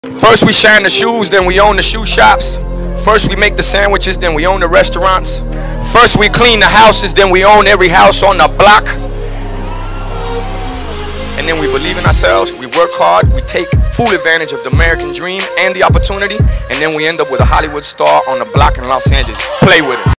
First we shine the shoes, then we own the shoe shops. First we make the sandwiches, then we own the restaurants. First we clean the houses, then we own every house on the block. And then we believe in ourselves, we work hard, we take full advantage of the American dream and the opportunity, and then we end up with a Hollywood star on the block in Los Angeles. Play with it.